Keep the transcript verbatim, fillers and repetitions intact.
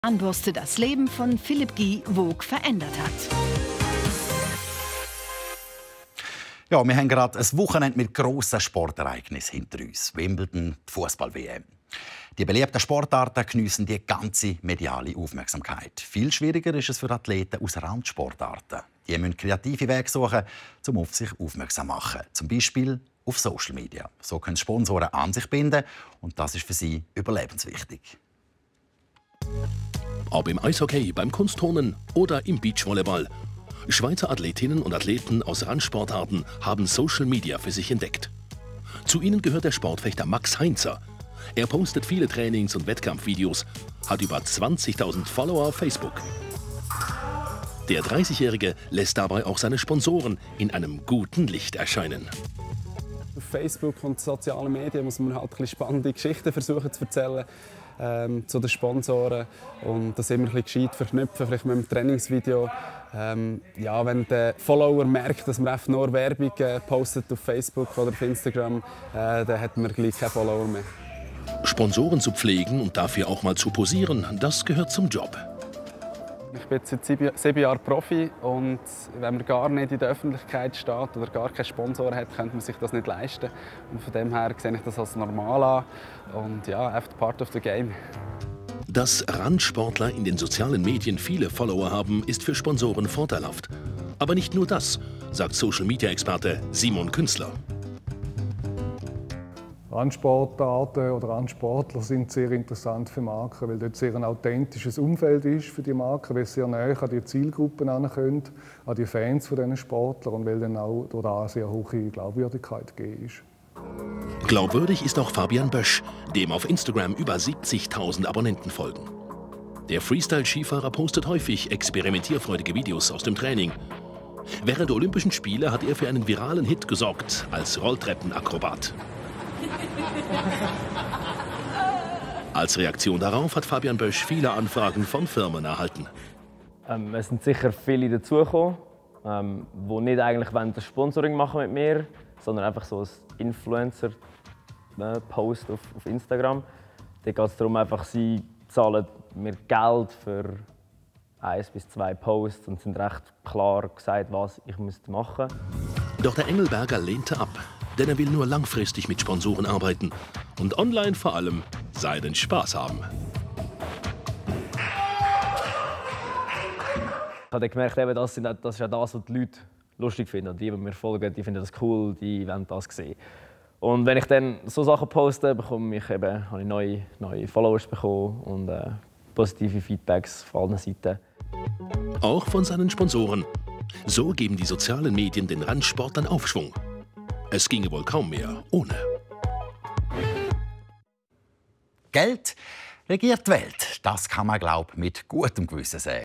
Zahnbürste das Leben von Philipp Guy Vogue verändert hat. Ja, wir haben gerade ein Wochenende mit grossen Sportereignissen hinter uns. Wimbledon, die Fußball-W M. Die beliebten Sportarten geniessen die ganze mediale Aufmerksamkeit. Viel schwieriger ist es für Athleten aus Randsportarten. Die müssen kreative Wege suchen, um auf sich aufmerksam zu machen. Zum Beispiel auf Social Media. So können Sponsoren an sich binden und das ist für sie überlebenswichtig. Ob im Eishockey, beim Kunstturnen oder im Beachvolleyball. Schweizer Athletinnen und Athleten aus Randsportarten haben Social Media für sich entdeckt. Zu ihnen gehört der Sportfechter Max Heinzer. Er postet viele Trainings- und Wettkampfvideos, hat über zwanzigtausend Follower auf Facebook. Der dreißigjährige lässt dabei auch seine Sponsoren in einem guten Licht erscheinen. Auf Facebook und sozialen Medien muss man halt ein bisschen spannende Geschichten versuchen zu erzählen ähm, zu den Sponsoren und das immer ein bisschen gescheit verknüpfen, vielleicht mit einem Trainingsvideo. Ähm, ja, wenn der Follower merkt, dass man einfach nur Werbung äh, postet auf Facebook oder auf Instagram, äh, dann hat man gleich keine Follower mehr. Sponsoren zu pflegen und dafür auch mal zu posieren, das gehört zum Job. Ich bin jetzt seit sieben, sieben Jahren Profi und wenn man gar nicht in der Öffentlichkeit steht oder gar keinen Sponsor hat, könnte man sich das nicht leisten. Und von dem her sehe ich das als normal an und ja, einfach part of the game. Dass Randsportler in den sozialen Medien viele Follower haben, ist für Sponsoren vorteilhaft. Aber nicht nur das, sagt Social-Media-Experte Simon Künstler. Randsportarten oder Randsportler sind sehr interessant für Marken, weil dort sehr ein authentisches Umfeld ist für die Marken, weil sie sehr nahe an die Zielgruppen herankommen, an die Fans von diesen Sportlern und weil dann auch durch das sehr hohe Glaubwürdigkeit gegeben ist. Glaubwürdig ist auch Fabian Bösch, dem auf Instagram über siebzigtausend Abonnenten folgen. Der Freestyle-Skifahrer postet häufig experimentierfreudige Videos aus dem Training. Während der Olympischen Spiele hat er für einen viralen Hit gesorgt als Rolltreppenakrobat. Als Reaktion darauf hat Fabian Bösch viele Anfragen von Firmen erhalten. Ähm, es sind sicher viele dazugekommen, ähm, die nicht eigentlich das Sponsoring machen mit mir, sondern einfach so ein Influencer-Post auf, auf Instagram. Da geht es darum, einfach, sie zahlen mir Geld für eins bis zwei Posts und sind recht klar gesagt, was ich machen müsste. Doch der Engelberger lehnte ab, denn er will nur langfristig mit Sponsoren arbeiten und online vor allem seinen Spaß haben. Ich habe gemerkt, das ist ja das, was die Leute lustig finden. Die, die mir folgen, die finden das cool, die wollen das sehen. Und wenn ich dann so Sachen poste, bekomme ich eben, habe ich neue, neue Followers bekommen und äh, positive Feedbacks von allen Seiten. Auch von seinen Sponsoren. So geben die sozialen Medien den Randsportlern Aufschwung. Es ginge wohl kaum mehr ohne. Geld regiert die Welt. Das kann man, glaube ich, mit gutem Gewissen sagen.